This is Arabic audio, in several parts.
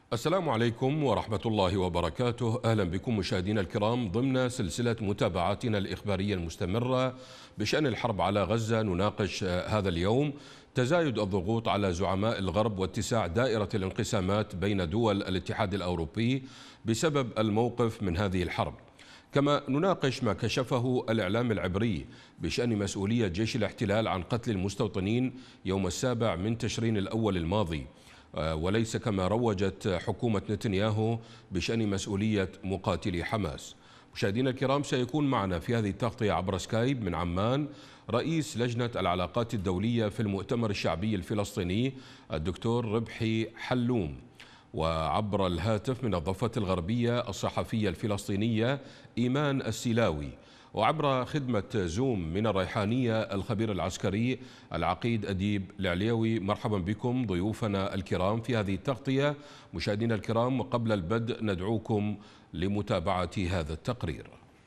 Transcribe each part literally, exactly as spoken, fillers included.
السلام عليكم ورحمة الله وبركاته. أهلا بكم مشاهدينا الكرام ضمن سلسلة متابعاتنا الإخبارية المستمرة بشأن الحرب على غزة. نناقش هذا اليوم تزايد الضغوط على زعماء الغرب واتساع دائرة الانقسامات بين دول الاتحاد الأوروبي بسبب الموقف من هذه الحرب. كما نناقش ما كشفه الإعلام العبري بشأن مسؤولية جيش الاحتلال عن قتل المستوطنين يوم السابع من تشرين الأول الماضي، وليس كما روجت حكومة نتنياهو بشأن مسؤولية مقاتلي حماس. مشاهدينا الكرام، سيكون معنا في هذه التغطية عبر سكايب من عمان رئيس لجنة العلاقات الدولية في المؤتمر الشعبي الفلسطيني الدكتور ربحي حلوم، وعبر الهاتف من الضفة الغربية الصحفية الفلسطينية إيمان السلاوي، وعبر خدمة زوم من الريحانية الخبير العسكري العقيد أديب العليوي. مرحبا بكم ضيوفنا الكرام في هذه التغطية. مشاهدينا الكرام، وقبل البدء ندعوكم لمتابعة هذا التقرير.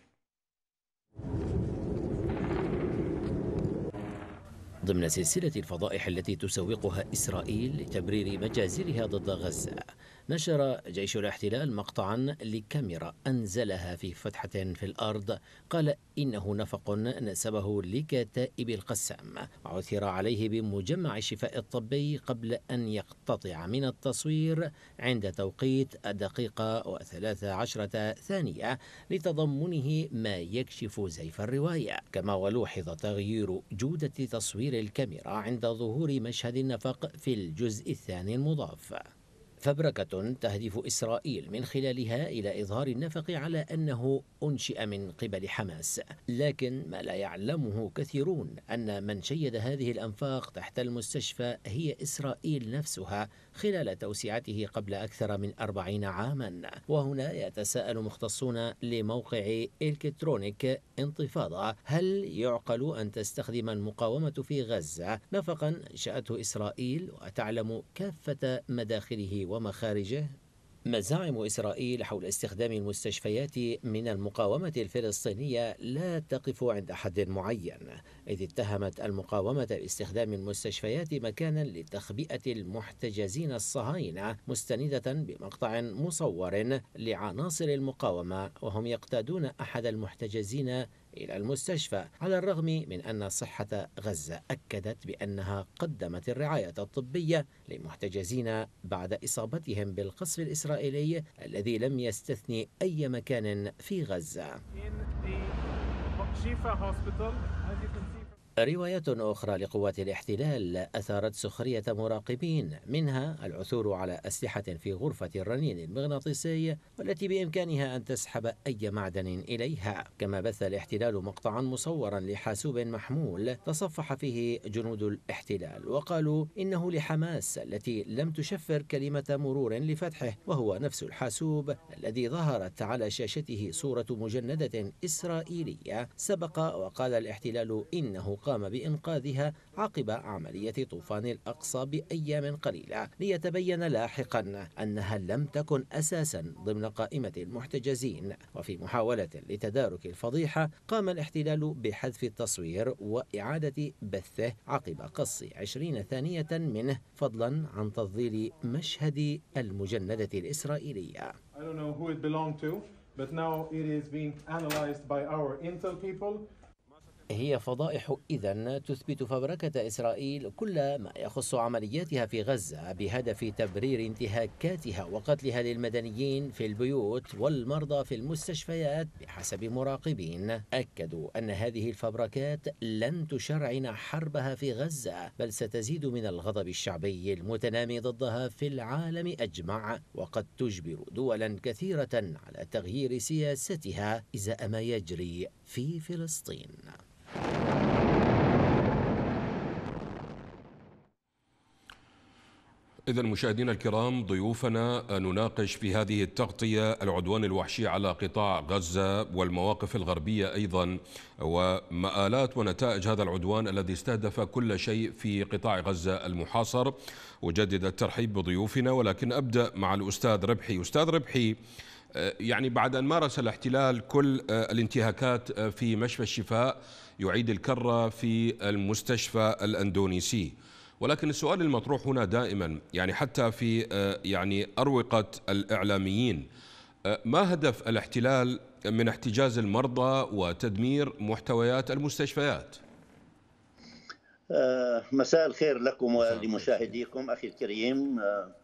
ضمن سلسلة الفضائح التي تسوقها إسرائيل لتبرير مجازرها ضد غزة، نشر جيش الاحتلال مقطعا لكاميرا أنزلها في فتحة في الأرض قال إنه نفق نسبه لكتائب القسام، وعثر عليه بمجمع الشفاء الطبي قبل أن يقتطع من التصوير عند توقيت الدقيقة وثلاث عشرة ثانية لتضمنه ما يكشف زيف الرواية. كما ولوحظ تغيير جودة تصوير الكاميرا عند ظهور مشهد النفق في الجزء الثاني المضاف. فبركة تهدف إسرائيل من خلالها إلى إظهار النفق على أنه أنشئ من قبل حماس، لكن ما لا يعلمه كثيرون أن من شيد هذه الأنفاق تحت المستشفى هي إسرائيل نفسها خلال توسعته قبل أكثر من أربعين عاما. وهنا يتساءل مختصون لموقع إلكترونيك انتفاضة: هل يعقل أن تستخدم المقاومة في غزة نفقا أنشأته إسرائيل وتعلم كافة مداخله ومخارجه؟ مزاعم إسرائيل حول استخدام المستشفيات من المقاومة الفلسطينية لا تقف عند حد معين، إذ اتهمت المقاومة باستخدام المستشفيات مكانا لتخبئة المحتجزين الصهاينة، مستندة بمقطع مصور لعناصر المقاومة وهم يقتادون أحد المحتجزين إلى المستشفى، على الرغم من أن صحة غزة أكدت بأنها قدمت الرعاية الطبية للمحتجزين بعد إصابتهم بالقصف الإسرائيلي الذي لم يستثني أي مكان في غزة. روايات أخرى لقوات الاحتلال أثارت سخرية مراقبين، منها العثور على أسلحة في غرفة الرنين المغناطيسي والتي بإمكانها أن تسحب أي معدن إليها. كما بث الاحتلال مقطعا مصورا لحاسوب محمول تصفح فيه جنود الاحتلال وقالوا إنه لحماس التي لم تشفر كلمة مرور لفتحه، وهو نفس الحاسوب الذي ظهرت على شاشته صورة مجندة إسرائيلية سبق وقال الاحتلال إنه قام بإنقاذها عقب عملية طوفان الأقصى بأيام قليلة، ليتبين لاحقا أنها لم تكن أساسا ضمن قائمة المحتجزين. وفي محاولة لتدارك الفضيحة قام الاحتلال بحذف التصوير وإعادة بثه عقب قص عشرين ثانية منه، فضلا عن تضليل مشهد المجندة الإسرائيلية. I don't know who it belonged to, but now it is being analyzed by our intel people. هي فضائح إذن تثبت فبركة إسرائيل كل ما يخص عملياتها في غزة بهدف تبرير انتهاكاتها وقتلها للمدنيين في البيوت والمرضى في المستشفيات. بحسب مراقبين أكدوا أن هذه الفبركات لن تشرعن حربها في غزة، بل ستزيد من الغضب الشعبي المتنامي ضدها في العالم أجمع، وقد تجبر دولا كثيرة على تغيير سياستها إزاء ما يجري في فلسطين. إذا مشاهدينا الكرام، ضيوفنا نناقش في هذه التغطية العدوان الوحشي على قطاع غزة والمواقف الغربية أيضا، ومآلات ونتائج هذا العدوان الذي استهدف كل شيء في قطاع غزة المحاصر. أجدد الترحيب بضيوفنا، ولكن أبدأ مع الأستاذ ربحي. أستاذ ربحي، يعني بعد أن مارس الاحتلال كل الانتهاكات في مشفى الشفاء، يعيد الكرة في المستشفى الأندونيسي، ولكن السؤال المطروح هنا دائما، يعني حتى في يعني أروقة الإعلاميين، ما هدف الاحتلال من احتجاز المرضى وتدمير محتويات المستشفيات؟ مساء الخير لكم ولمشاهديكم أخي الكريم.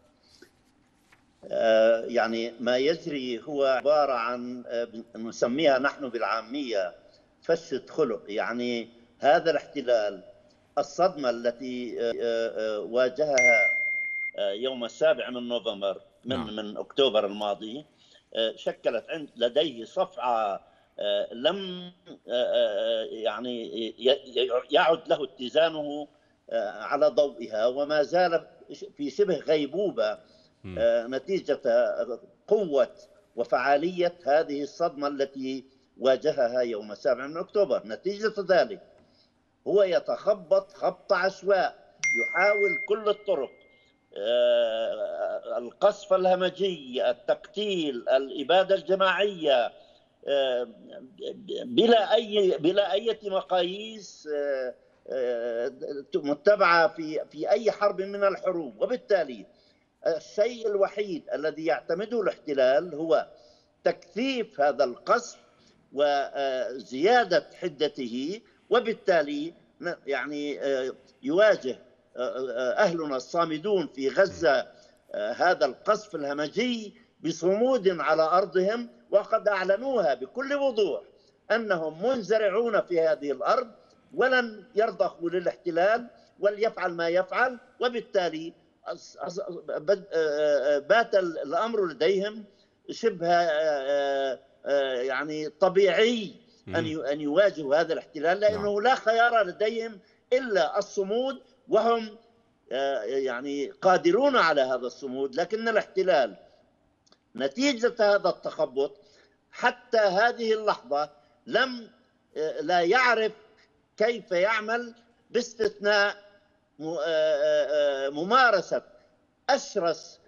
يعني ما يجري هو عبارة عن نسميها نحن بالعامية فشة خلق. يعني هذا الاحتلال، الصدمة التي واجهها يوم السابع من نوفمبر من نعم. من أكتوبر الماضي شكلت عند لديه صفعة لم يعني يعد له اتزانه على ضوئها، وما زال في شبه غيبوبة نتيجة قوة وفعالية هذه الصدمة التي واجهها يوم السابع من أكتوبر. نتيجة ذلك هو يتخبط خبط عشواء، يحاول كل الطرق، القصف الهمجي، التقتيل، الإبادة الجماعية، بلا أي بلا أي مقاييس متبعة في في أي حرب من الحروب. وبالتالي الشيء الوحيد الذي يعتمده الاحتلال هو تكثيف هذا القصف وزيادة حدته، وبالتالي يعني يواجه أهلنا الصامدون في غزة هذا القصف الهمجي بصمود على أرضهم، وقد أعلنوها بكل وضوح أنهم منزرعون في هذه الأرض ولن يرضخوا للاحتلال وليفعل ما يفعل. وبالتالي بات الأمر لديهم شبه يعني طبيعي أن يواجهوا هذا الاحتلال، لأنه لا خيار لديهم إلا الصمود، وهم يعني قادرون على هذا الصمود. لكن الاحتلال نتيجة هذا التخبط حتى هذه اللحظة لم لا يعرف كيف يعمل، باستثناء ممارسة أشرس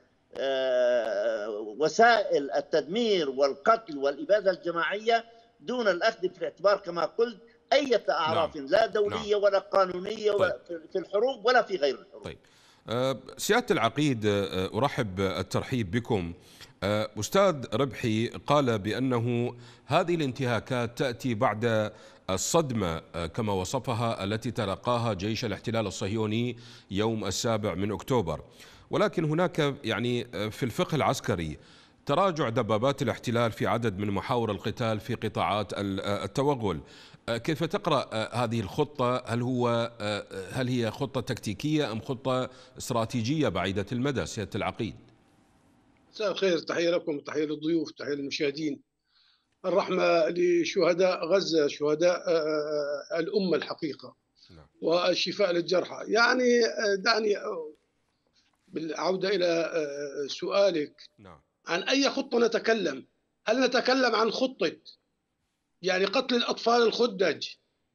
وسائل التدمير والقتل والإبادة الجماعية دون الأخذ في الاعتبار كما قلت أي أعراف نعم. لا دولية نعم. ولا قانونية طيب. في الحروب ولا في غير الحروب. طيب. سيادة العقيد، أرحب الترحيب بكم. أستاذ ربحي قال بأنه هذه الانتهاكات تأتي بعد الصدمة كما وصفها التي تلقاها جيش الاحتلال الصهيوني يوم السابع من أكتوبر، ولكن هناك يعني في الفقه العسكري تراجع دبابات الاحتلال في عدد من محاور القتال في قطاعات التوغل. كيف تقرأ هذه الخطة؟ هل هو هل هي خطة تكتيكية أم خطة استراتيجية بعيدة المدى سيادة العقيد؟ مساء الخير، تحية لكم، تحية للضيوف، تحية للمشاهدين. الرحمة لشهداء غزة، شهداء الأمة الحقيقة، والشفاء للجرحى. يعني دعني بالعودة إلى سؤالك عن أي خطة نتكلم. هل نتكلم عن خطة يعني قتل الأطفال الخدج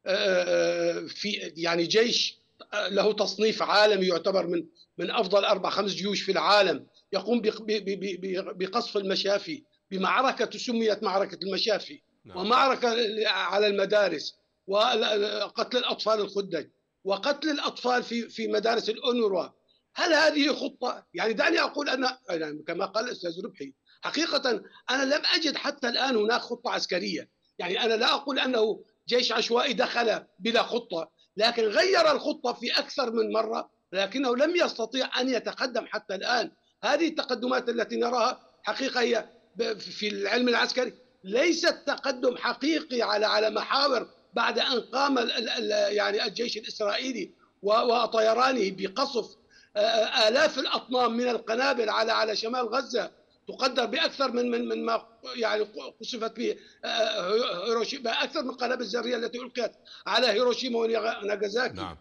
في يعني جيش له تصنيف عالمي يعتبر من من أفضل أربع خمس جيوش في العالم، يقوم بقصف المشافي بمعركة سميت معركة المشافي نعم. ومعركة على المدارس، وقتل الأطفال الخدج وقتل الأطفال في في مدارس الأونروا؟ هل هذه خطة؟ يعني دعني أقول أن يعني كما قال الأستاذ ربحي، حقيقة أنا لم أجد حتى الآن هناك خطة عسكرية. يعني أنا لا أقول أنه جيش عشوائي دخل بلا خطة، لكن غير الخطة في أكثر من مرة، لكنه لم يستطيع أن يتقدم حتى الآن. هذه التقدمات التي نراها حقيقة هي في العلم العسكري ليست تقدم حقيقي على على محاور بعد أن قام يعني الجيش الإسرائيلي وطيرانه بقصف آلاف الأطنان من القنابل على على شمال غزة، تقدر بأكثر من من من ما يعني قصفت به هيروشيما، أكثر من القنابل الذرية التي ألقيت على هيروشيما وناغازاكي نعم.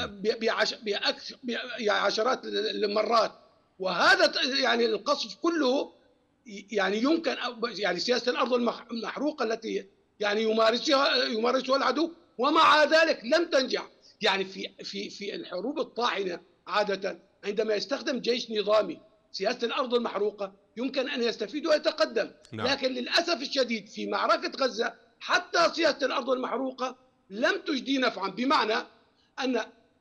بعشرات المرات. وهذا يعني القصف كله يعني يمكن يعني سياسة الأرض المحروقة التي يعني يمارسها يمارسها العدو، ومع ذلك لم تنجح. يعني في في في الحروب الطاحنة عادة عندما يستخدم جيش نظامي سياسة الأرض المحروقة يمكن أن يستفيد ويتقدم نعم. لكن للأسف الشديد في معركة غزة حتى سياسة الأرض المحروقة لم تجدي نفعا، بمعنى أن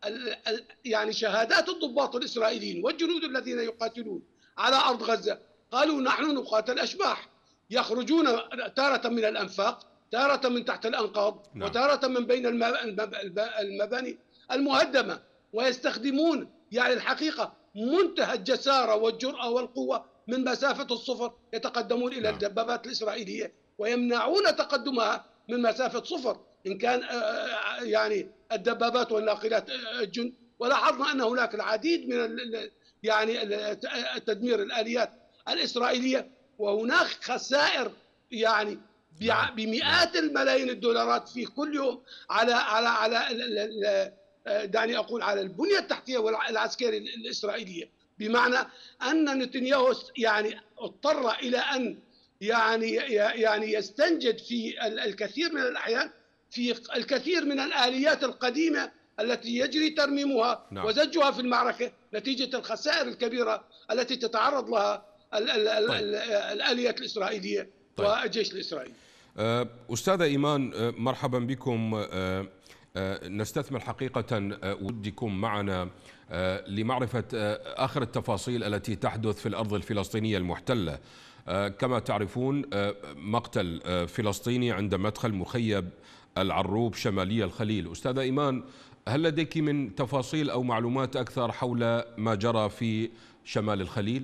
يعني شهادات الضباط الإسرائيليين والجنود الذين يقاتلون على أرض غزة، قالوا نحن نقاتل أشباح يخرجون تارة من الأنفاق، تارة من تحت الأنقاض، نعم. وتارة من بين المباني المهدمة، ويستخدمون يعني الحقيقة منتهى الجسارة والجرأة والقوة من مسافة الصفر، يتقدمون إلى نعم. الدبابات الإسرائيلية ويمنعون تقدمها من مسافة صفر إن كان يعني الدبابات والناقلات الجند. ولاحظنا أن هناك العديد من يعني تدمير الآليات الإسرائيلية، وهناك خسائر يعني بمئات الملايين الدولارات في كل يوم على على على دعني أقول على البنية التحتية والعسكرية الإسرائيلية، بمعنى أن نتنياهو يعني اضطر إلى أن يعني يعني يستنجد في الكثير من الأحيان في الكثير من الآليات القديمة التي يجري ترميمها نعم. وزجها في المعركة نتيجة الخسائر الكبيرة التي تتعرض لها ال ال ال طيب. الآليات الإسرائيلية طيب. والجيش الإسرائيلي. أستاذ إيمان، مرحبا بكم. نستثمر حقيقة ودكم معنا لمعرفة آخر التفاصيل التي تحدث في الأرض الفلسطينية المحتلة. كما تعرفون مقتل فلسطيني عند مدخل مخيم العروب شمالي الخليل. أستاذ إيمان، هل لديك من تفاصيل أو معلومات أكثر حول ما جرى في شمال الخليل؟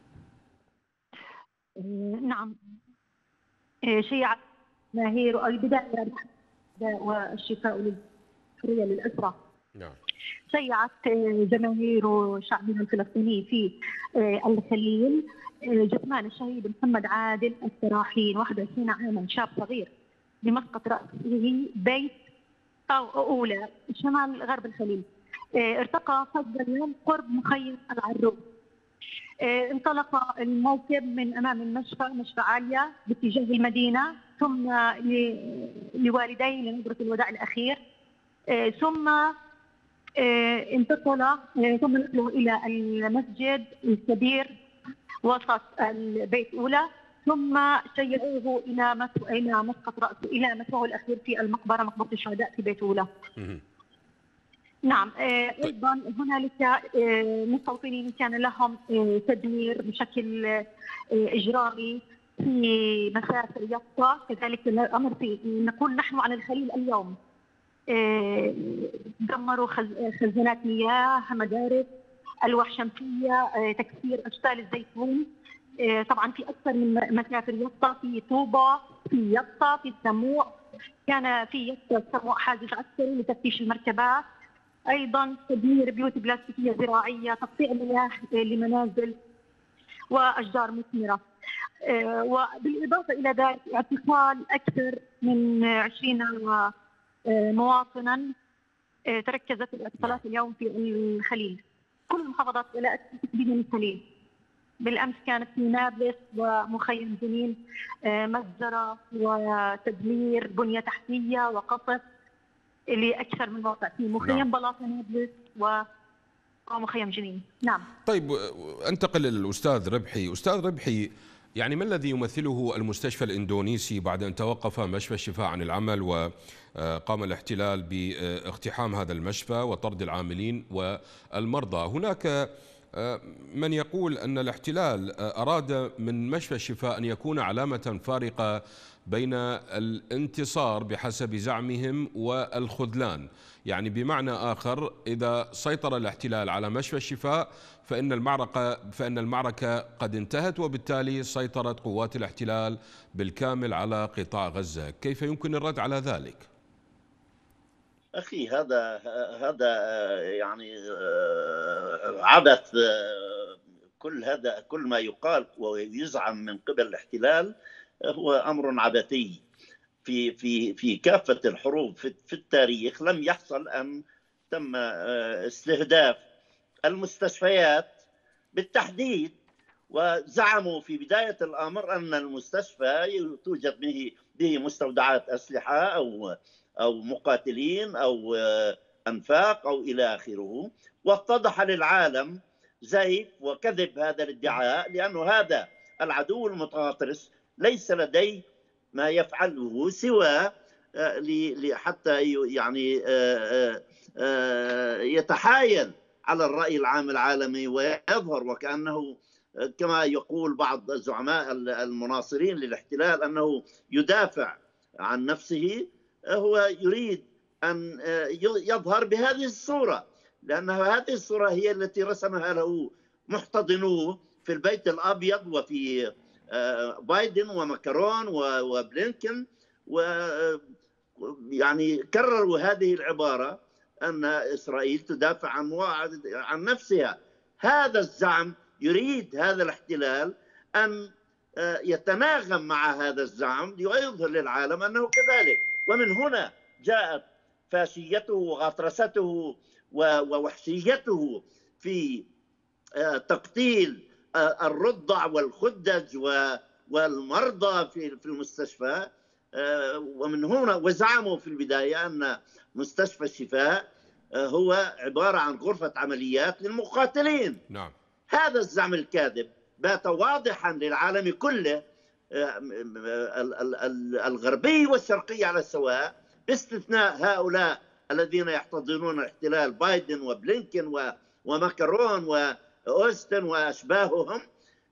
نعم، شيعت جماهير البداية والشفاء للحرية للأسرى. نعم. شيعت جماهير شعبنا الفلسطيني في الخليل جثمان الشهيد محمد عادل السراحين واحد وعشرين عاما، شاب صغير، بمسقط رأسه بيت أولى شمال غرب الخليل. ارتقى فجر اليوم قرب مخيم العروب. انطلق الموكب من أمام المشفى مشفى عالية باتجاه المدينة، ثم لوالديه لنظرة الوداع الأخير، ثم انتقل ثم نقله إلى المسجد الكبير وسط البيت أولى، ثم شيعوه إلى إلى مسقط رأسه إلى مسواه الأخير في المقبرة، مقبرة الشهداء في بيت أولى. نعم. أيضا هنالك مستوطنين كان لهم تدمير بشكل إجرامي في مسافة يطا، كذلك الأمر في نقول نحن على الخليل اليوم. دمروا خزانات مياه، مدارس، ألواح شمسية، تكسير أشكال الزيتون. طبعا في أكثر من مسافر يطا، في طوبة، في يطا، في السموع، كان في يطا السموع حاجز عسكري لتفتيش المركبات. أيضا تدمير بيوت بلاستيكية زراعية، تقطيع مياه لمنازل وأشجار مثمرة. وبالإضافة إلى ذلك اعتقال أكثر من عشرين مواطنا. تركزت الاعتقالات اليوم في الخليل، كل المحافظات إلى تحديدا الخليل. بالأمس كانت في نابلس ومخيم جنين مجزرة وتدمير بنية تحتية وقصف لأكثر من موقع في مخيم نعم. بلاطة نابلس ومخيم جنين. نعم. طيب، انتقل للأستاذ ربحي. أستاذ ربحي، يعني ما الذي يمثله المستشفى الإندونيسي بعد أن توقف مشفى الشفاء عن العمل وقام الاحتلال باقتحام هذا المشفى وطرد العاملين والمرضى؟ هناك من يقول أن الاحتلال أراد من مشفى الشفاء أن يكون علامة فارقة بين الانتصار بحسب زعمهم والخذلان، يعني بمعنى آخر إذا سيطر الاحتلال على مشفى الشفاء فإن المعركة فإن المعركة قد انتهت، وبالتالي سيطرت قوات الاحتلال بالكامل على قطاع غزة. كيف يمكن الرد على ذلك؟ أخي، هذا هذا يعني عبث. كل هذا كل ما يقال ويزعم من قبل الاحتلال هو أمر عبثي. في في في كافة الحروب في, في التاريخ لم يحصل أن تم استهداف المستشفيات بالتحديد، وزعموا في بداية الأمر أن المستشفى توجد به به مستودعات أسلحة أو أو مقاتلين أو أنفاق أو إلى آخره، واتضح للعالم زيف وكذب هذا الادعاء، لأنه هذا العدو المتغطرس ليس لديه ما يفعله سوى حتى يعني يتحايل على الرأي العام العالمي ويظهر وكأنه كما يقول بعض الزعماء المناصرين للاحتلال أنه يدافع عن نفسه. هو يريد أن يظهر بهذه الصورة، لأن هذه الصورة هي التي رسمها له محتضنوه في البيت الأبيض وفي بايدن وماكرون وبلينكن، ويعني كرروا هذه العبارة أن إسرائيل تدافع عن عن نفسها. هذا الزعم يريد هذا الاحتلال أن يتناغم مع هذا الزعم ليظهر للعالم أنه كذلك، ومن هنا جاءت فاشيته وغطرسته ووحشيته في تقتيل الرضع والخدج والمرضى في المستشفى. ومن هنا وزعموا في البداية أن مستشفى الشفاء هو عبارة عن غرفة عمليات للمقاتلين. نعم. هذا الزعم الكاذب بات واضحا للعالم كله الغربي والشرقي على السواء، باستثناء هؤلاء الذين يحتضنون الاحتلال، بايدن وبلينكن وماكرون وأوستن وأشباههم.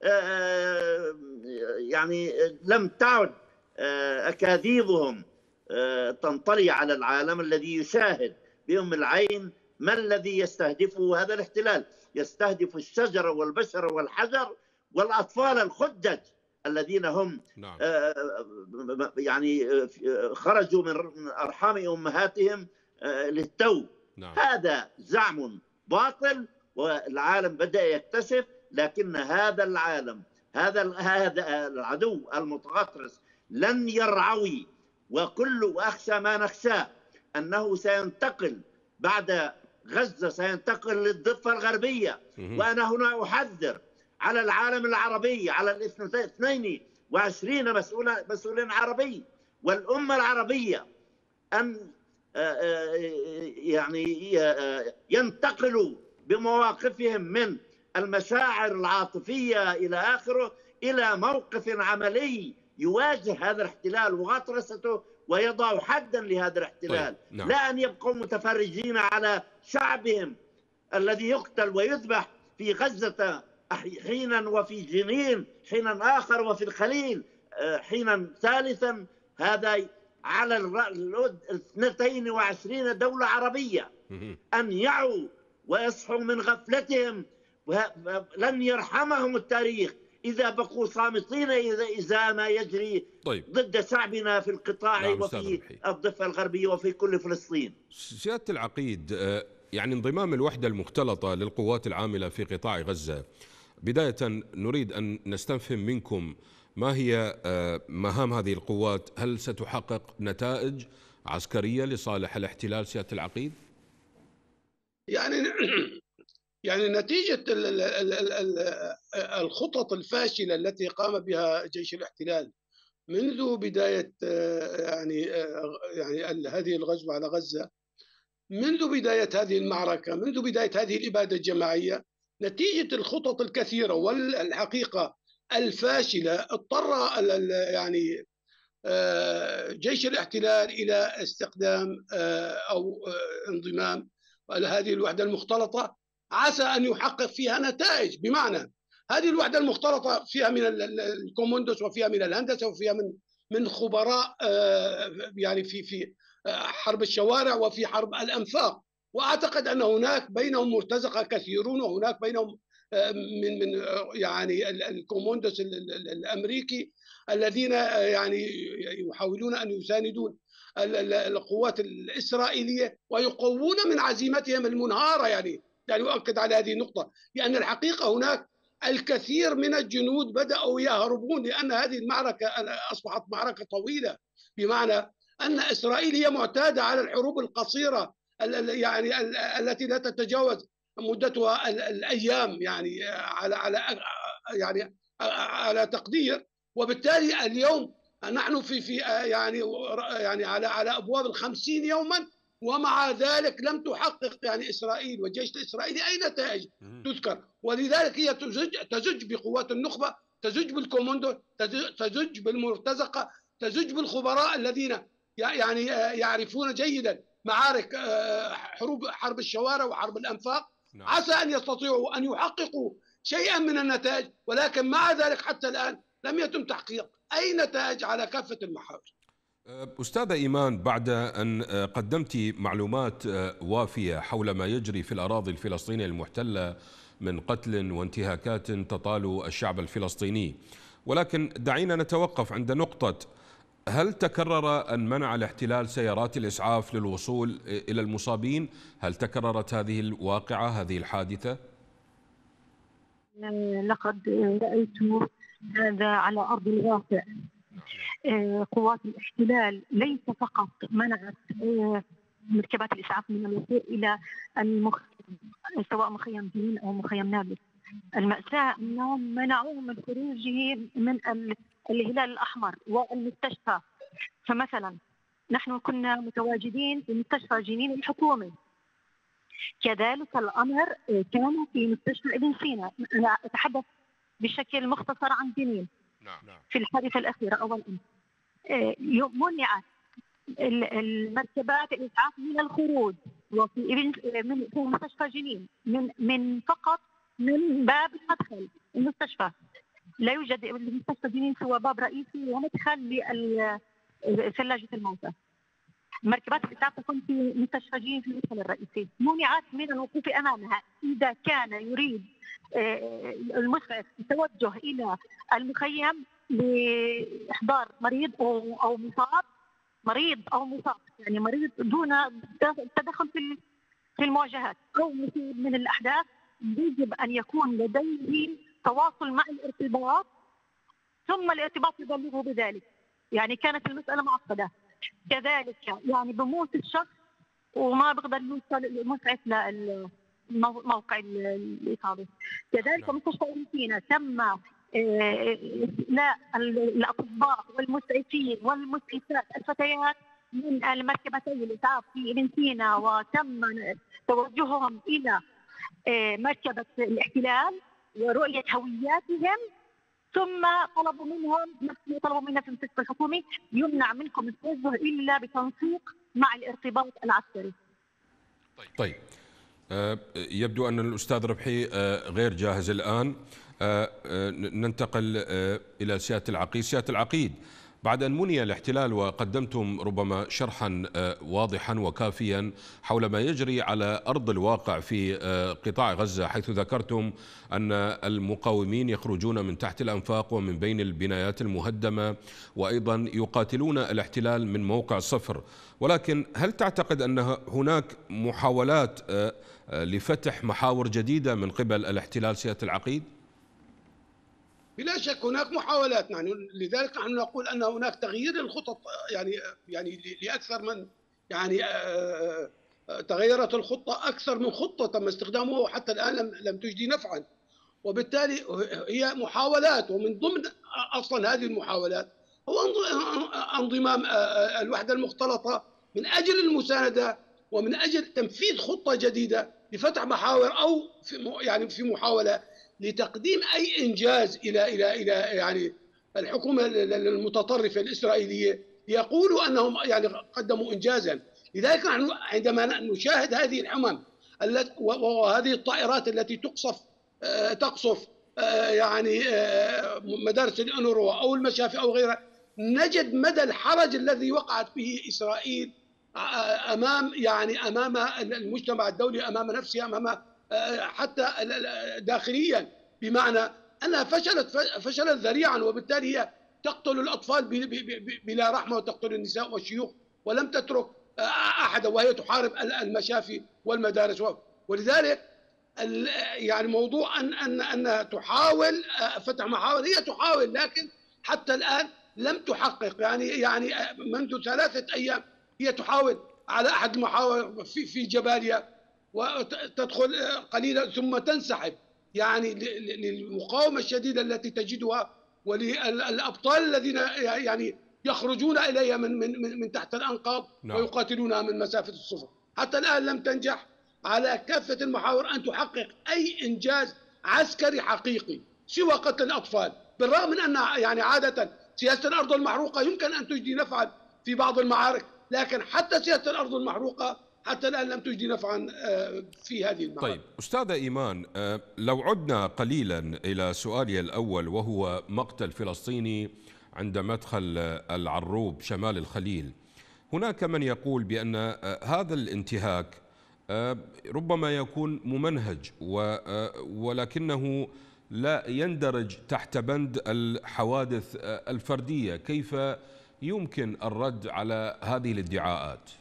يعني لم تعد أكاذيبهم تنطلي على العالم الذي يشاهد بأم العين ما الذي يستهدفه هذا الاحتلال. يستهدف الشجر والبشر والحجر والأطفال الخدج الذين هم نعم. يعني خرجوا من أرحام أمهاتهم للتو. نعم. هذا زعم باطل والعالم بدأ يكتشف، لكن هذا العالم هذا هذا العدو المتغطرس لن يرعوي، وكل أخشى ما نخشاه أنه سينتقل بعد غزة، سينتقل للضفة الغربية. وأنا هنا أحذر على العالم العربي، على الاثنين وعشرين مسؤولا مسؤول عربي والأمة العربية، أن يعني ينتقلوا بمواقفهم من المشاعر العاطفية إلى آخره إلى موقف عملي يواجه هذا الاحتلال وغطرسته ويضع حدا لهذا الاحتلال. طيب. نعم. لا أن يبقوا متفرجين على شعبهم الذي يقتل ويذبح في غزة حينا، وفي جنين حينا آخر، وفي الخليل حينا ثالثا. هذا على الاثنتين وعشرين دولة عربية أن يعوا ويصحوا من غفلتهم. لن يرحمهم التاريخ إذا بقوا صامتين إذا إذا ما يجري طيب. ضد شعبنا في القطاع نعم وفي الضفة الغربية وفي كل فلسطين. سيادة العقيد، يعني انضمام الوحدة المختلطة للقوات العاملة في قطاع غزة، بداية نريد أن نستفهم منكم ما هي مهام هذه القوات؟ هل ستحقق نتائج عسكرية لصالح الاحتلال سيادة العقيد؟ يعني يعني نتيجة الخطط الفاشلة التي قام بها جيش الاحتلال منذ بداية يعني يعني هذه الغزو على غزة، منذ بداية هذه المعركة، منذ بداية هذه الإبادة الجماعية، نتيجة الخطط الكثيرة والحقيقة الفاشلة، اضطر يعني جيش الاحتلال إلى استخدام أو انضمام هذه الوحدة المختلطة، عسى أن يحقق فيها نتائج. بمعنى هذه الوحدة المختلطة فيها من الكوموندوس وفيها من الهندسة وفيها من من خبراء يعني في في حرب الشوارع وفي حرب الأنفاق، وأعتقد أن هناك بينهم مرتزقة كثيرون، وهناك بينهم من من يعني الكوموندوس الأمريكي الذين يعني يحاولون أن يساندون القوات الإسرائيلية ويقوون من عزيمتهم المنهارة. يعني يعني يؤكد على هذه النقطة، لأن الحقيقة هناك الكثير من الجنود بدأوا يهربون، لأن هذه المعركة أصبحت معركة طويلة، بمعنى أن إسرائيل هي معتادة على الحروب القصيرة يعني التي لا تتجاوز مدتها الأيام، يعني على على يعني على تقدير. وبالتالي اليوم نحن في في يعني يعني على على أبواب الخمسين يوما، ومع ذلك لم تحقق يعني إسرائيل والجيش الإسرائيلي أي نتائج تذكر. ولذلك هي تزج تزج بقوات النخبة، تزج بالكوموندو، تزج بالمرتزقة، تزج بالخبراء الذين يعني يعرفون جيدا معارك حروب حرب الشوارع وحرب الأنفاق. نعم. عسى أن يستطيعوا أن يحققوا شيئا من النتائج، ولكن مع ذلك حتى الآن لم يتم تحقيق أي نتائج على كافة المحاور. أستاذة إيمان، بعد أن قدمت معلومات وافية حول ما يجري في الأراضي الفلسطينية المحتلة من قتل وانتهاكات تطال الشعب الفلسطيني، ولكن دعينا نتوقف عند نقطة: هل تكرر أن منع الاحتلال سيارات الإسعاف للوصول إلى المصابين؟ هل تكررت هذه الواقعة، هذه الحادثة؟ لقد رأيت هذا على أرض الواقع. قوات الاحتلال ليس فقط منعت مركبات الإسعاف من الوصول إلى المخيم، سواء مخيم جنين أو مخيم نابلس. المأساة أنهم منعوهم من خروجه من الهلال الأحمر والمستشفى. فمثلا نحن كنا متواجدين في مستشفى جنين الحكومي، كذلك الأمر كان في مستشفى ابن سينا. أنا أتحدث بشكل مختصر عن جنين. في الحادثة الأخيرة أول أمس منعت المركبات الإسعاف من الخروج، وفي من في مستشفى جنين من من فقط من باب المدخل المستشفى. لا يوجد المستشفى جنين سوى باب رئيسي ومدخل لثلاجة الموتى. مركبات الإسعاف تكون في مستشفى جنين في المدخل الرئيسي، منعت من الوقوف أمامها. إذا كان يريد المسعف التوجه إلى المخيم لإحضار مريض أو أو مصاب، مريض أو مصاب يعني مريض دون تدخل في في المواجهات أو مصيب من الأحداث، يجب أن يكون لديه تواصل مع الارتباط، ثم الارتباط يبلغه بذلك. يعني كانت المسألة معقدة. كذلك يعني بموت الشخص وما بقدر يوصل المسعف لموقع الإصابة. كذلك مستشفى ابن سينا تم لا الأطباء والمسعفين والمسعفات الفتيات من المركبتي الإسعاف في ابن سينا، وتم توجههم إلى مركبة الاحتلال ورؤية هوياتهم، ثم طلبوا منهم نفس طلبوا منا في المستشفى الحكومي يمنع منكم التوجه إلا بتنسيق مع الارتباط العسكري. طيب، يبدو أن الأستاذ ربحي غير جاهز الآن. ننتقل إلى سيادة العقيد. سيادة العقيد، بعد أن مني الاحتلال وقدمتم ربما شرحا واضحا وكافيا حول ما يجري على أرض الواقع في قطاع غزة، حيث ذكرتم أن المقاومين يخرجون من تحت الأنفاق ومن بين البنايات المهدمة، وأيضا يقاتلون الاحتلال من موقع صفر، ولكن هل تعتقد أن هناك محاولات لفتح محاور جديدة من قبل الاحتلال سيادة العقيد؟ بلا شك هناك محاولات، يعني لذلك نحن نقول ان هناك تغيير الخطط، يعني يعني لاكثر من يعني تغيرت الخطه اكثر من خطه تم استخدامها وحتى الان لم لم تجدي نفعا، وبالتالي هي محاولات. ومن ضمن اصلا هذه المحاولات هو انضمام الوحده المختلطه من اجل المسانده ومن اجل تنفيذ خطه جديده لفتح محاور او في يعني في محاوله لتقديم اي انجاز الى الى الى يعني الحكومه المتطرفه الاسرائيليه، يقولوا انهم يعني قدموا انجازا. لذلك نحن عندما نشاهد هذه الحمم وهذه الطائرات التي تقصف تقصف يعني مدارس الأونروا او المشافي او غيرها، نجد مدى الحرج الذي وقعت به اسرائيل امام يعني امام المجتمع الدولي، امام نفسها، امام حتى داخليا، بمعنى انها فشلت فشلا ذريعا، وبالتالي هي تقتل الاطفال بلا رحمه وتقتل النساء والشيوخ ولم تترك احدا، وهي تحارب المشافي والمدارس. ولذلك يعني موضوع ان ان انها تحاول فتح محاور، هي تحاول لكن حتى الان لم تحقق. يعني يعني منذ ثلاثه ايام هي تحاول على احد المحاور في في جباليا وتدخل قليلا ثم تنسحب، يعني للمقاومة الشديدة التي تجدها وللأبطال الذين يعني يخرجون إليها من من من تحت الأنقاض ويقاتلونها من مسافة الصفر. حتى الآن لم تنجح على كافة المحاور أن تحقق أي إنجاز عسكري حقيقي سوى قتل الأطفال، بالرغم من أن يعني عادة سياسة الأرض المحروقة يمكن أن تجدي نفعا في بعض المعارك، لكن حتى سيادة الأرض المحروقة حتى الآن لم تجدي نفعا في هذه المعارك. طيب أستاذ إيمان، لو عدنا قليلا إلى سؤالي الأول وهو مقتل فلسطيني عند مدخل العروب شمال الخليل، هناك من يقول بأن هذا الانتهاك ربما يكون ممنهج ولكنه لا يندرج تحت بند الحوادث الفردية، كيف يمكن الرد على هذه الادعاءات؟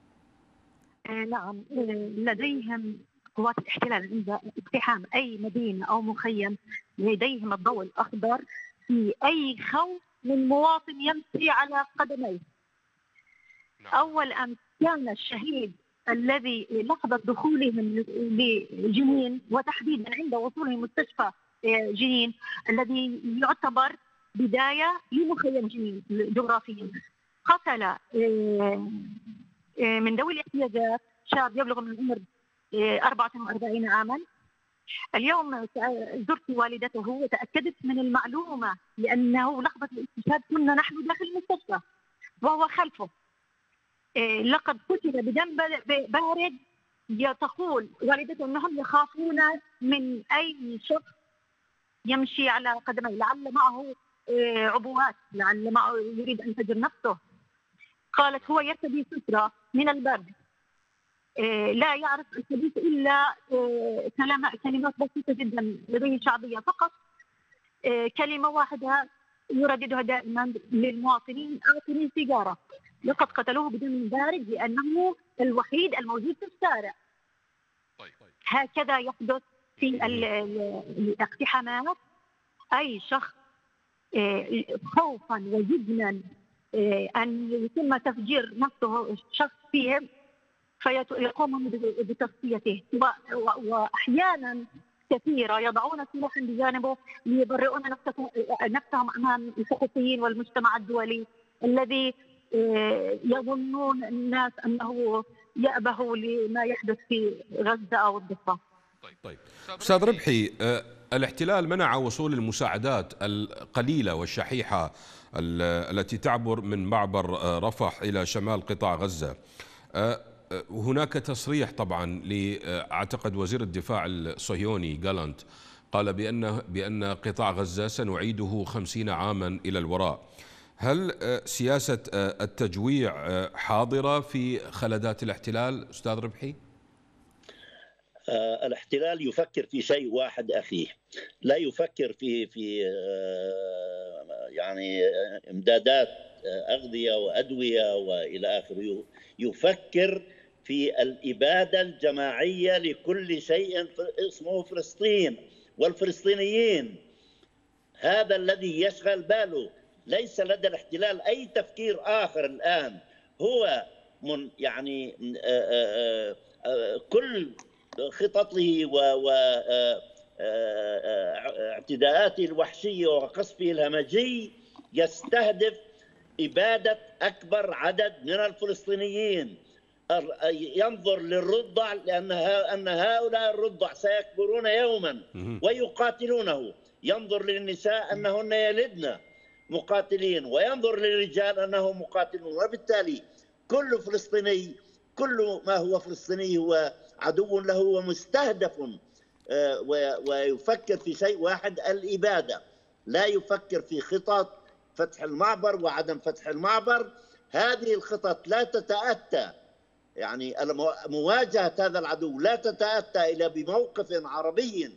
نعم، لديهم قوات الاحتلال عند اقتحام أي مدينة أو مخيم لديهم الضوء الأخضر في أي خوف من مواطن يمشي على قدميه. أول أمس كان الشهيد الذي لحظة دخولهم لجنين وتحديدا عند وصولهم مستشفى جنين الذي يعتبر بداية لمخيم جنين جغرافيا، قتل من ذوي الاحتياجات شاب يبلغ من العمر أربعة وأربعين عاما. اليوم زرت والدته وتأكدت من المعلومة لأنه لحظة الاستشهاد كنا نحن داخل المستشفى وهو خلفه. لقد قتل بدم بارد. تقول والدته أنهم يخافون من أي شخص يمشي على قدميه، لعل معه عبوات، لعل معه يريد أن يفجر نفسه. قالت هو يرتدي سترة من البرد، لا يعرف الحديث إلا كلمات بسيطة جدا، لديه شعبية فقط، كلمة واحدة يرددها دائما للمواطنين: أعطني سيجارة. لقد قتلوه بدم بارد لأنه الوحيد الموجود في الشارع. هكذا يحدث في الاقتحامات. أي شخص خوفا وجبنا أن يتم تفجير نفسه شخص فيهم فيقومون بتصفيته، وأحيانا كثيرة يضعون سلاحا بجانبه ليبرئون نفسهم أمام الصحفيين والمجتمع الدولي الذي يظنون الناس أنه يأبه لما يحدث في غزة أو الضفة. طيب طيب أستاذ ربحي، الاحتلال منع وصول المساعدات القليلة والشحيحة التي تعبر من معبر رفح إلى شمال قطاع غزة. هناك تصريح طبعا لأعتقد وزير الدفاع الصهيوني جالانت قال بأن بأن قطاع غزة سنعيده خمسين عاما إلى الوراء. هل سياسة التجويع حاضرة في خلدات الاحتلال أستاذ ربحي؟ آه الاحتلال يفكر في شيء واحد أخيه، لا يفكر في في آه يعني إمدادات أغذية وأدوية وإلى آخره، يفكر في الإبادة الجماعية لكل شيء اسمه فلسطين والفلسطينيين. هذا الذي يشغل باله، ليس لدى الاحتلال أي تفكير آخر الآن. هو من يعني آآ آآ كل خططه واعتداءاته الوحشية وقصفه الهمجي يستهدف إبادة أكبر عدد من الفلسطينيين. ينظر للرضع لأن أن هؤلاء الرضع سيكبرون يوما ويقاتلونه. ينظر للنساء أنهن يلدن مقاتلين، وينظر للرجال أنهم مقاتلون. وبالتالي كل فلسطيني، كل ما هو فلسطيني هو عدو له ومستهدف، ويفكر في شيء واحد: الإبادة. لا يفكر في خطط فتح المعبر وعدم فتح المعبر. هذه الخطط لا تتأتى، يعني مواجهة هذا العدو لا تتأتى إلا بموقف عربي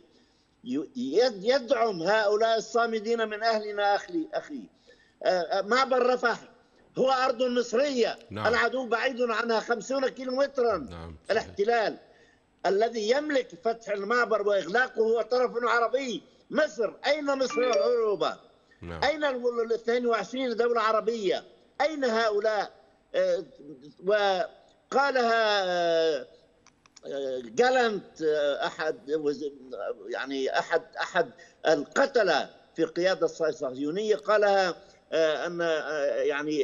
يدعم هؤلاء الصامدين من أهلنا. أخي أخي معبر رفح هو أرض مصرية. نعم. العدو بعيد عنها خمسين كيلومترا. نعم. الاحتلال الذي يملك فتح المعبر وإغلاقه هو طرف عربي. مصر، أين مصر والعروبة؟ نعم. أين ال اثنين وعشرين دولة عربية؟ أين هؤلاء؟ وقالها جالانت أحد يعني أحد أحد القتلة في القيادة الصهيونية، قالها أن يعني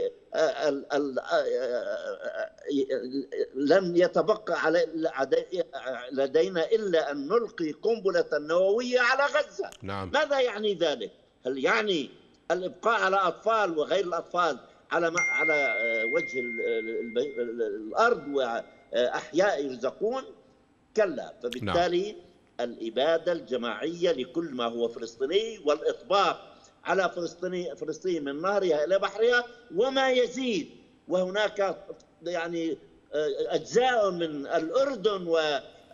لن يتبقى لدينا إلا أن نلقي قنبلة نووية على غزة. نعم. ماذا يعني ذلك؟ هل يعني الإبقاء على أطفال وغير الأطفال؟ على على وجه الارض واحياء يرزقون؟ كلا. فبالتالي نعم. الاباده الجماعيه لكل ما هو فلسطيني والاطباق على فلسطيني فلسطين من نهرها الى بحرها وما يزيد، وهناك يعني اجزاء من الاردن و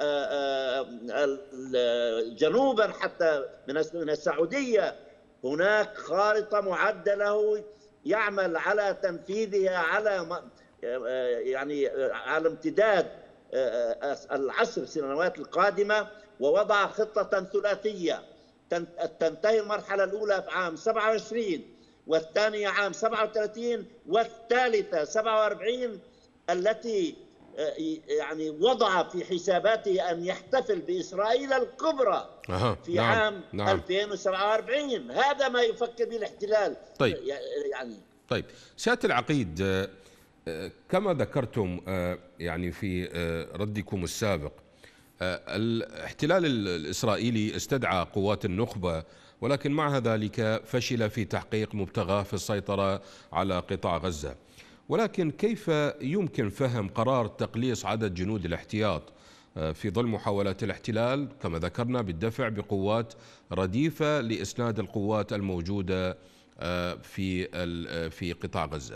جنوبا حتى من السعوديه هناك خارطه معده له يعمل على تنفيذها على يعني على امتداد العشر سنوات القادمه، ووضع خطه ثلاثيه تنتهي المرحله الاولى في عام سبعة وعشرين، والثانيه عام سبعة وثلاثين، والثالثه سبعة وأربعين، التي يعني وضع في حساباته أن يحتفل بإسرائيل الكبرى أه. في نعم. عام نعم. ألفين وسبعة وأربعين. هذا ما يفكر به الاحتلال. طيب يعني طيب سيادة العقيد، كما ذكرتم يعني في ردكم السابق، الاحتلال الإسرائيلي استدعى قوات النخبة، ولكن مع ذلك فشل في تحقيق مبتغاه في السيطرة على قطاع غزة. ولكن كيف يمكن فهم قرار تقليص عدد جنود الاحتياط في ظل محاولات الاحتلال كما ذكرنا بالدفع بقوات رديفة لإسناد القوات الموجودة في في قطاع غزة؟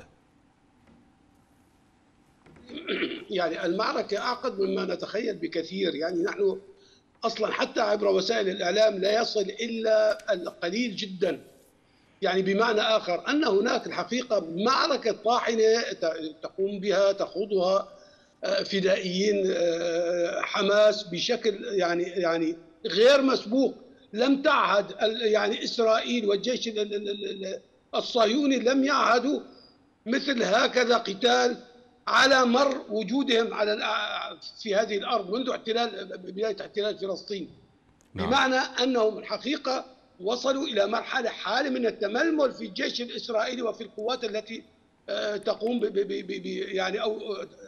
يعني المعركة أعقد مما نتخيل بكثير. يعني نحن أصلا حتى عبر وسائل الإعلام لا يصل إلا القليل جدا. يعني بمعنى آخر أن هناك الحقيقة معركة طاحنة تقوم بها تخوضها فدائيين حماس بشكل يعني يعني غير مسبوق. لم تعهد يعني إسرائيل والجيش الصهيوني لم يعهدوا مثل هكذا قتال على مر وجودهم على في هذه الأرض منذ احتلال بداية احتلال فلسطين. نعم. بمعنى أنهم الحقيقة وصلوا إلى مرحلة حالة من التململ في الجيش الإسرائيلي وفي القوات التي تقوم ب ب يعني أو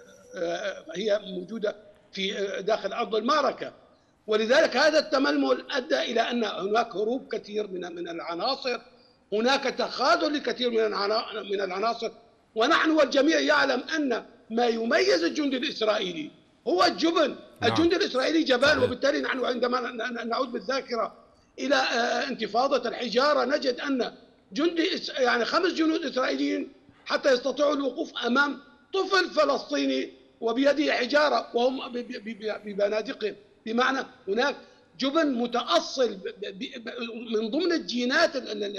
هي موجودة في داخل أرض المعركة. ولذلك هذا التململ أدى إلى أن هناك هروب كثير من من العناصر، هناك تخاذل لكثير من من العناصر. ونحن والجميع يعلم أن ما يميز الجندي الإسرائيلي هو الجبن. نعم. الجندي الإسرائيلي جبان. وبالتالي نحن عندما نعود بالذاكرة إلى انتفاضة الحجارة نجد أن جندي يعني خمس جنود إسرائيليين حتى يستطيعوا الوقوف أمام طفل فلسطيني وبيده حجارة وهم ببنادقهم. بمعنى هناك جبن متأصل من ضمن الجينات.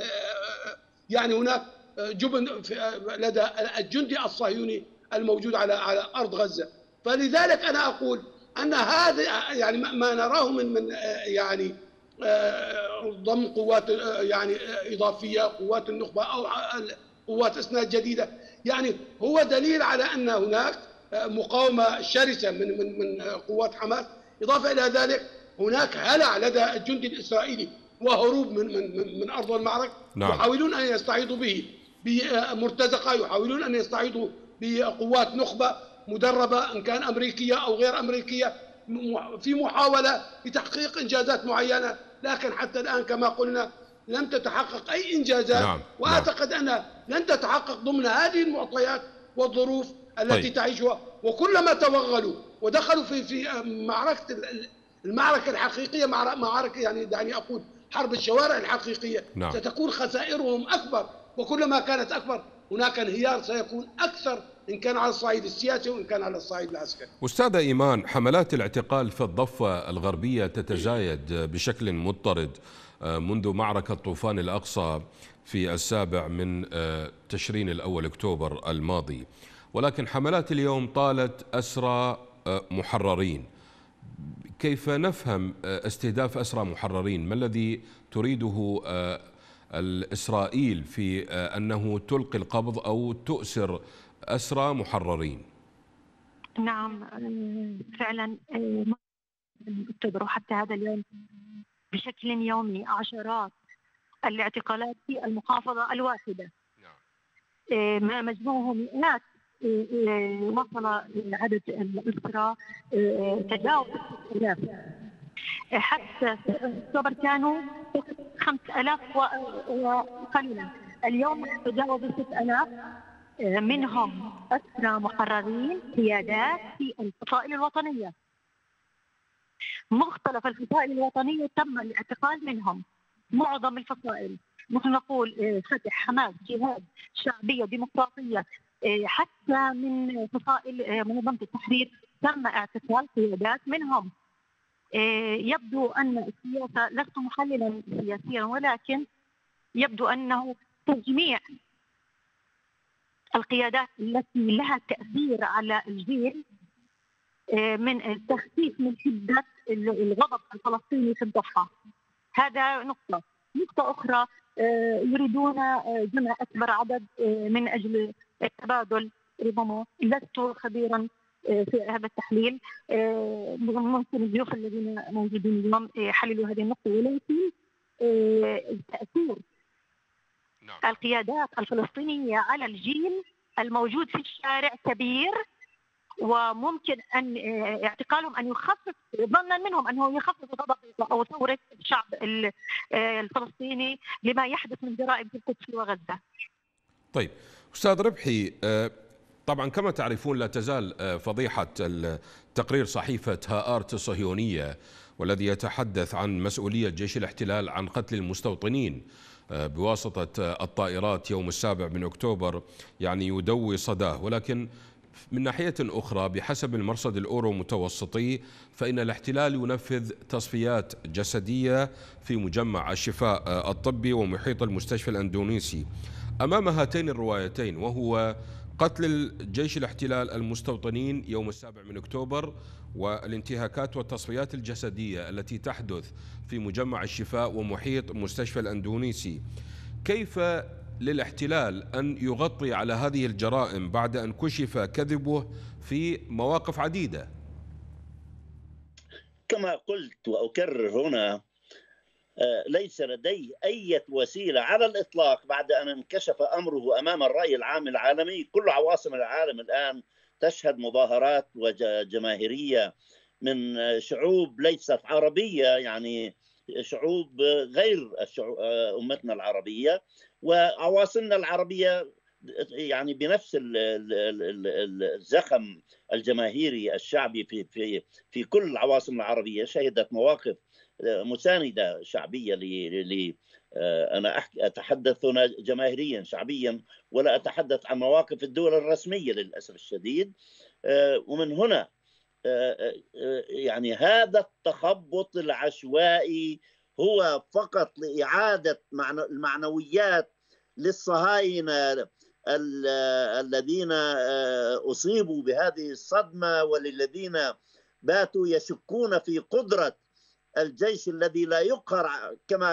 يعني هناك جبن لدى الجندي الصهيوني الموجود على على أرض غزة. فلذلك أنا أقول أن هذا يعني ما نراه من من يعني ضم قوات يعني إضافية، قوات النخبة أو قوات إسناد جديدة، يعني هو دليل على أن هناك مقاومة شرسة من من من قوات حماس. إضافة إلى ذلك هناك هلع لدى الجندي الإسرائيلي وهروب من من من أرض المعركة. نعم. يحاولون أن يستعيضوا به بمرتزقة، يحاولون أن يستعيضوا بقوات نخبة مدربة إن كان أمريكية أو غير أمريكية في محاولة لتحقيق إنجازات معينة، لكن حتى الآن كما قلنا لم تتحقق أي إنجازات. نعم. وأعتقد نعم. أنها لن تتحقق ضمن هذه المعطيات والظروف التي طيب. تعيشها. وكلما توغلوا ودخلوا في في معركة المعركة الحقيقية، معركة يعني دعني أقول حرب الشوارع الحقيقية، نعم. ستكون خسائرهم أكبر، وكلما كانت أكبر هناك انهيار سيكون أكثر إن كان على الصعيد السياسي وإن كان على الصعيد العسكري. أستاذ إيمان، حملات الاعتقال في الضفة الغربية تتزايد بشكل مضطرد منذ معركة طوفان الأقصى في السابع من تشرين الأول أكتوبر الماضي، ولكن حملات اليوم طالت أسرى محررين. كيف نفهم استهداف أسرى محررين؟ ما الذي تريده الإسرائيل في أنه تلقي القبض أو تؤسر أسرى محررين؟ نعم فعلا من أكتوبر وحتى هذا اليوم بشكل يومي عشرات الاعتقالات في المحافظة الواحدة. نعم. مجموعه مئات، وصل عدد الأسرى تجاوز ستة آلاف. حتى أكتوبر كانوا خمسة آلاف وقليلا، اليوم تجاوز ستة آلاف منهم أسرى محررين قيادات في الفصائل الوطنية. مختلف الفصائل الوطنية تم الاعتقال منهم. معظم الفصائل مثل نقول فتح، حماس، جهاد، شعبية، ديمقراطية، حتى من فصائل منظمة التحرير تم اعتقال قيادات منهم. يبدو أن السياسة، لست محللا سياسيا، ولكن يبدو أنه تجميع القيادات التي لها تأثير على الجيل من التخفيف من شدة الغضب الفلسطيني في الضفة. هذا نقطة. نقطة أخرى، يريدون جمع أكبر عدد من أجل التبادل. ربما لست خبيرا في هذا التحليل، ممكن الضيوف الذين موجودين اليوم يحللوا هذه النقطة، ولكن تأثير القيادات الفلسطينية على الجيل الموجود في الشارع كبير، وممكن أن اعتقالهم أن يخفف ظنا منهم أنه يخفف غضب أو ثورة الشعب الفلسطيني لما يحدث من جرائم في القدس وغزة. طيب أستاذ ربحي، طبعا كما تعرفون لا تزال فضيحة تقرير صحيفة هآرت الصهيونية والذي يتحدث عن مسؤولية جيش الاحتلال عن قتل المستوطنين بواسطة الطائرات يوم السابع من أكتوبر يعني يدوي صداه. ولكن من ناحية أخرى بحسب المرصد الأورو متوسطي فإن الاحتلال ينفذ تصفيات جسدية في مجمع الشفاء الطبي ومحيط المستشفى الأندونيسي. أمام هاتين الروايتين، وهو قتل الجيش الاحتلال المستوطنين يوم السابع من أكتوبر والانتهاكات والتصفيات الجسدية التي تحدث في مجمع الشفاء ومحيط مستشفى الأندونيسي، كيف للاحتلال أن يغطي على هذه الجرائم بعد أن كشف كذبه في مواقف عديدة؟ كما قلت وأكرر هنا، ليس لديه أي وسيلة على الإطلاق بعد أن انكشف أمره أمام الرأي العام العالمي. كل عواصم العالم الآن تشهد مظاهرات وجماهيرية من شعوب ليست عربية، يعني شعوب غير أمتنا العربية، وعواصمنا العربية يعني بنفس الزخم الجماهيري الشعبي في في في كل العواصم العربية شهدت مواقف مساندة شعبية ل أنا أحكي أتحدث هنا جماهيريا شعبيا، ولا أتحدث عن مواقف الدول الرسمية للأسف الشديد. ومن هنا يعني هذا التخبط العشوائي هو فقط لإعادة المعنويات للصهاينة الذين أصيبوا بهذه الصدمة، وللذين باتوا يشكون في قدرة الجيش الذي لا يقهر كما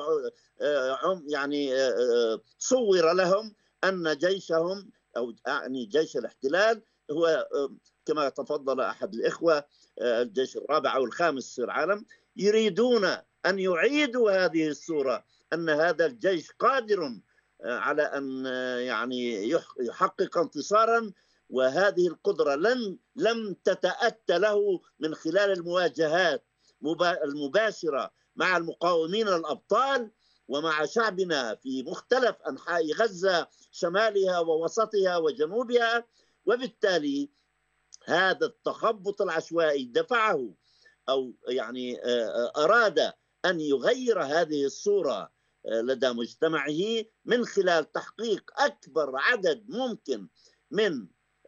يعني صور لهم أن جيشهم أو يعني جيش الاحتلال هو كما تفضل أحد الإخوة الجيش الرابع أو الخامس في العالم. يريدون أن يعيدوا هذه الصورة أن هذا الجيش قادر على أن يعني يحقق انتصارا، وهذه القدرة لن لم تتأتى له من خلال المواجهات المباشرة مع المقاومين الأبطال ومع شعبنا في مختلف أنحاء غزة شمالها ووسطها وجنوبها. وبالتالي هذا التخبط العشوائي دفعه أو يعني أراد أن يغير هذه الصورة لدى مجتمعه من خلال تحقيق أكبر عدد ممكن من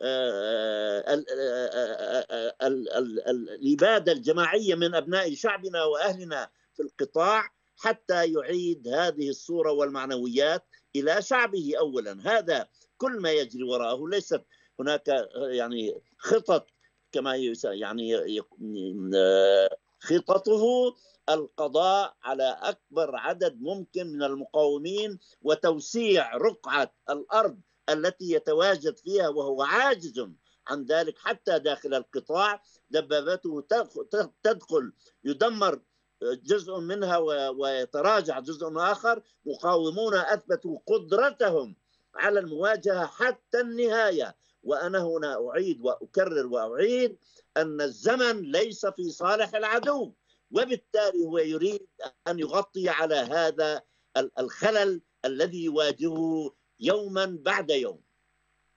الإبادة الجماعية من أبناء شعبنا وأهلنا في القطاع حتى يعيد هذه الصورة والمعنويات إلى شعبه أولا. هذا كل ما يجري وراءه، ليست هناك يعني خطط كما يعني خططه القضاء على أكبر عدد ممكن من المقاومين وتوسيع رقعة الأرض التي يتواجد فيها، وهو عاجز عن ذلك حتى داخل القطاع. دبابته تدخل يدمر جزء منها ويتراجع جزء آخر. مقاومون أثبتوا قدرتهم على المواجهة حتى النهاية. وأنا هنا أعيد وأكرر وأعيد أن الزمن ليس في صالح العدو، وبالتالي هو يريد أن يغطي على هذا الخلل الذي يواجهه يوما بعد يوم.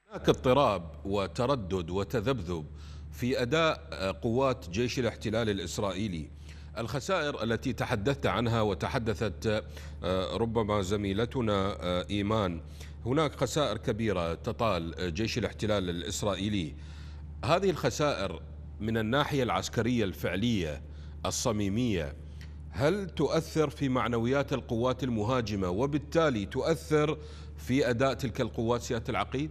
هناك اضطراب وتردد وتذبذب في أداء قوات جيش الاحتلال الإسرائيلي. الخسائر التي تحدثت عنها وتحدثت ربما زميلتنا إيمان، هناك خسائر كبيرة تطال جيش الاحتلال الإسرائيلي. هذه الخسائر من الناحية العسكرية الفعلية الصميمية هل تؤثر في معنويات القوات المهاجمة وبالتالي تؤثر في أداء تلك القوات سيادة العقيد؟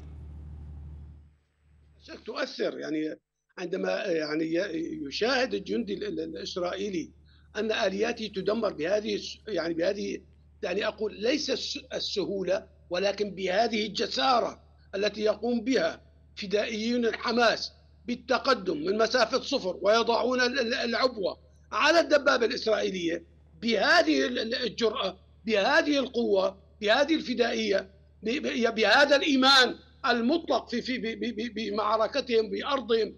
تؤثر، يعني عندما يعني يشاهد الجندي الإسرائيلي أن آلياته تدمر بهذه يعني بهذه يعني أقول ليس السهولة ولكن بهذه الجسارة التي يقوم بها فدائيون الحماس بالتقدم من مسافة صفر ويضعون العبوة على الدبابة الإسرائيلية بهذه الجرأة، بهذه القوة، بهذه الفدائية، بهذا الإيمان المطلق في في بمعركتهم بأرضهم،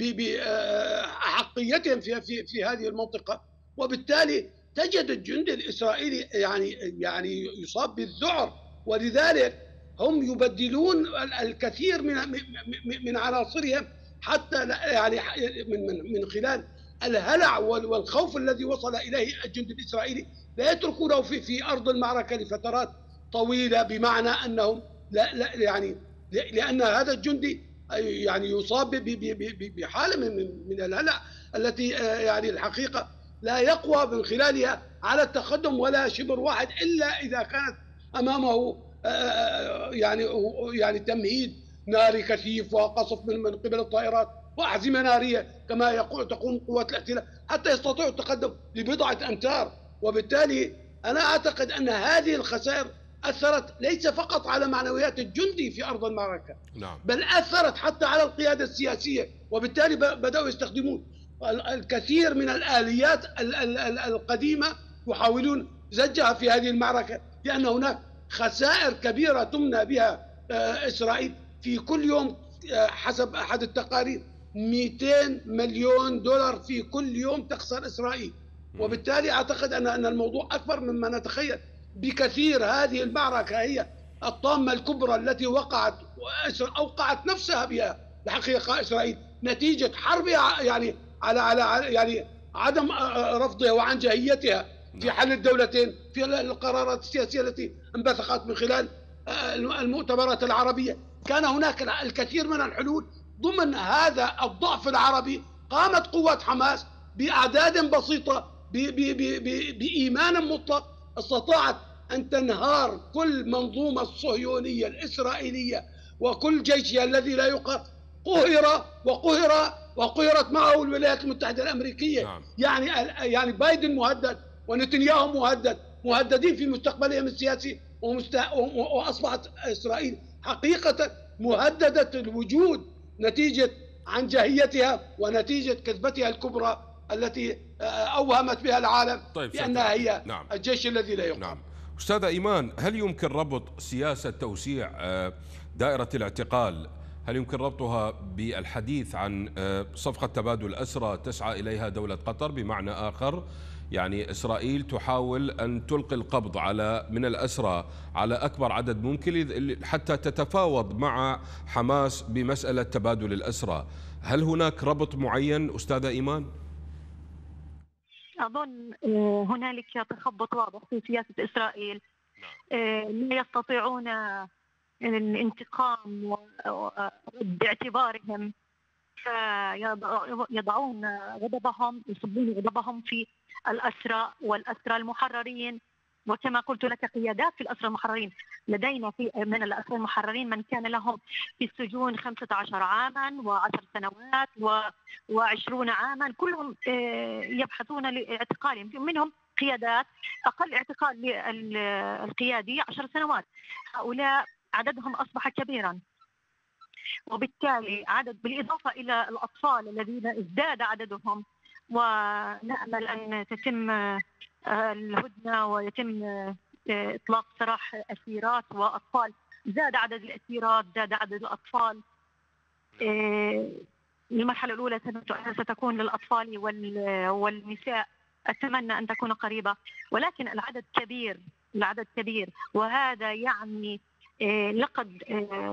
بأحقيتهم في في في هذه المنطقة. وبالتالي تجد الجندي الإسرائيلي يعني يعني يصاب بالذعر، ولذلك هم يبدلون الكثير من من عناصرهم حتى يعني من من من خلال الهلع والخوف الذي وصل اليه الجندي الاسرائيلي، لا يتركونه في في ارض المعركه لفترات طويله، بمعنى انهم لا لا يعني لان هذا الجندي يعني يصاب بحاله من من الهلع التي يعني الحقيقه لا يقوى من خلالها على التقدم ولا شبر واحد الا اذا كانت امامه يعني يعني تمهيد ناري كثيف وقصف من من قبل الطائرات واحزمه ناريه كما يقول تقوم قوات الاحتلال حتى يستطيعوا التقدم لبضعه امتار. وبالتالي انا اعتقد ان هذه الخسائر اثرت ليس فقط على معنويات الجندي في ارض المعركه، نعم. بل اثرت حتى على القياده السياسيه، وبالتالي بداوا يستخدمون الكثير من الاليات القديمه يحاولون زجها في هذه المعركه، لان هناك خسائر كبيره تمنى بها اسرائيل. في كل يوم حسب احد التقارير مئتين مليون دولار في كل يوم تخسر اسرائيل، وبالتالي اعتقد ان ان الموضوع اكبر مما نتخيل بكثير. هذه المعركه هي الطامه الكبرى التي وقعت اوقعت نفسها بها الحقيقه اسرائيل نتيجه حربها يعني على على يعني عدم رفضها وعنجهيتها في حل الدولتين، في القرارات السياسيه التي انبثقت من خلال المؤتمرات العربيه. كان هناك الكثير من الحلول ضمن هذا الضعف العربي. قامت قوات حماس بأعداد بسيطة بإيمان مطلق استطاعت أن تنهار كل منظومة الصهيونية الإسرائيلية وكل جيشها الذي لا يقهر. قهر وقهر وقهرت معه الولايات المتحدة الأمريكية. نعم. يعني يعني بايدن مهدد ونتنياهو مهدد، مهددين في مستقبلهم السياسي، وأصبحت إسرائيل حقيقة مهددة الوجود نتيجة عنجهيتها ونتيجة كذبتها الكبرى التي أوهمت بها العالم. طيب بأنها هي نعم. الجيش الذي لا يقهر. نعم. أستاذة إيمان، هل يمكن ربط سياسة توسيع دائرة الاعتقال، هل يمكن ربطها بالحديث عن صفقة تبادل الأسرى تسعى إليها دولة قطر؟ بمعنى آخر يعني إسرائيل تحاول أن تلقي القبض على من الأسرى على أكبر عدد ممكن حتى تتفاوض مع حماس بمسألة تبادل الأسرى. هل هناك ربط معين أستاذة إيمان؟ أظن هنالك تخبط واضح في سياسة إسرائيل. لا يستطيعون الانتقام ورد اعتبارهم، فيضعون غضبهم يصبون غضبهم في الأسرى والأسرى المحررين. وكما قلت لك قيادات في الأسرى المحررين، لدينا في من الأسرى المحررين من كان لهم في السجون خمسة عشر عاما وعشر سنوات وعشرون عاما، كلهم يبحثون لاعتقالهم. منهم قيادات أقل اعتقال للقيادي عشر سنوات. هؤلاء عددهم أصبح كبيرا، وبالتالي عدد بالإضافة إلى الأطفال الذين ازداد عددهم، ونأمل أن تتم الهدنة ويتم إطلاق سراح أسيرات وأطفال. زاد عدد الأسيرات، زاد عدد الأطفال. المرحلة الأولى ستكون للأطفال والنساء، أتمنى أن تكون قريبة، ولكن العدد كبير، العدد كبير، وهذا يعني لقد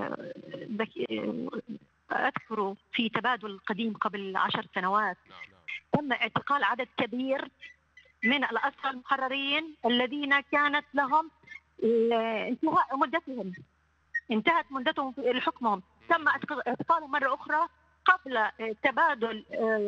أذكر في تبادل قديم قبل عشر سنوات تم اعتقال عدد كبير من الأسرى المحررين الذين كانت لهم انتهاء مدتهم انتهت مدتهم في حكمهم، تم اعتقالهم مرة أخرى قبل تبادل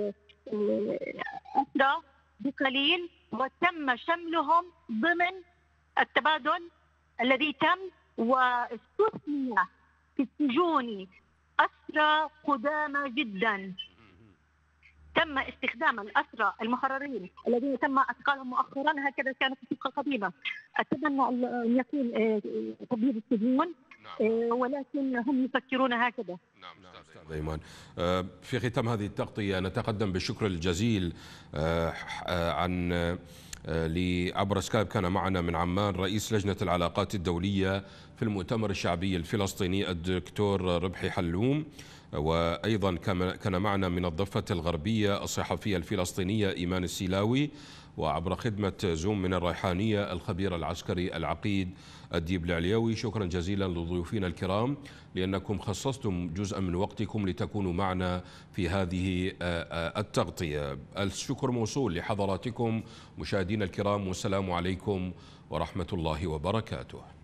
أسرى بقليل، وتم شملهم ضمن التبادل الذي تم، واستثني في السجون أسرى قدامى جدا. تم استخدام الأسرى المحررين الذين تم اعتقالهم مؤخرا، هكذا كانت الطريقة القديمة. أتمنى أن يكون تبييض السجون، ولكن هم يفكرون هكذا. نعم أستاذ إيمان، في ختام هذه التغطية نتقدم بالشكر الجزيل عن عبر سكايب كان معنا من عمان رئيس لجنة العلاقات الدولية في المؤتمر الشعبي الفلسطيني الدكتور ربحي حلوم، وأيضا كان معنا من الضفة الغربية الصحفية الفلسطينية إيمان السيلاوي، وعبر خدمة زوم من الريحانية الخبير العسكري العقيد الديب العليوي. شكرا جزيلا لضيوفنا الكرام لأنكم خصصتم جزءا من وقتكم لتكونوا معنا في هذه التغطية. الشكر موصول لحضراتكم مشاهدينا الكرام، والسلام عليكم ورحمة الله وبركاته.